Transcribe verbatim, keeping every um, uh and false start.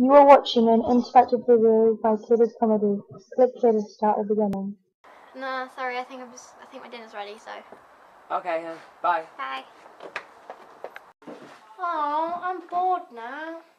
You are watching an interactive video by Kidded Comedy. Click here to start the beginning. No, sorry, I think I'm just, I think my dinner's ready, so. Okay, then. Bye. Bye. Oh, I'm bored now.